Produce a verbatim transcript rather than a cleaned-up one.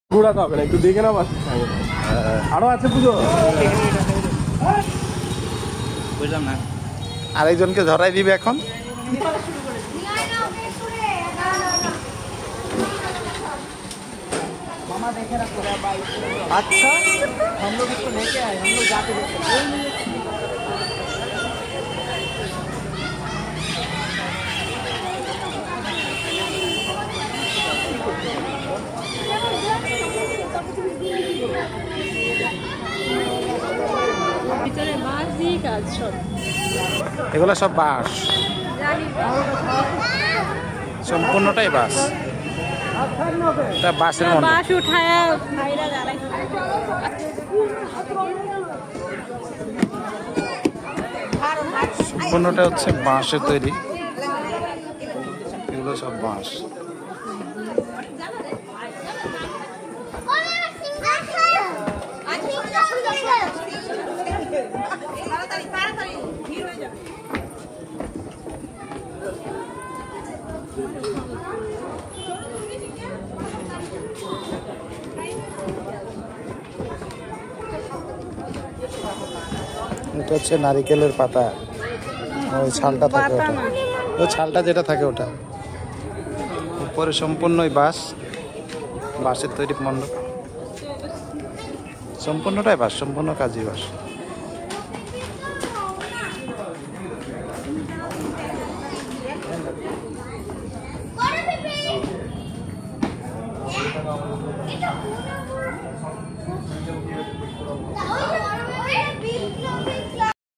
ঘোরাতে হবে না, একটু দেখে না বাস। আরো আছে পুজো, বুঝলাম না। আরেকজনকে ধরাই দিবে এখন। अच्छा हम लोग इसको लेके आए, हम लोग जाके देखते हैं। ভিতরে বাঁশ দিয়ে কাজ সব, এগুলো সব বাঁশ, সম্পূর্ণটাই বাঁশ। এটা বাঁশের মন্ডপ। বাঁশ উঠায় ভাইরা জ্বালাই। সম্পূর্ণটা হচ্ছে বাঁশের তৈরি, এগুলো সব বাঁশ। এটা হচ্ছে নারিকেলের পাতা, ওই ছালটা থাকে ওটা, ওই ছালটা যেটা থাকে ওটা। উপরে সম্পূর্ণই বাঁশ, বাঁশের তৈরি মণ্ডপ, সম্পূর্ণটাই বাঁশ, সম্পূর্ণ কাজই বাঁশ।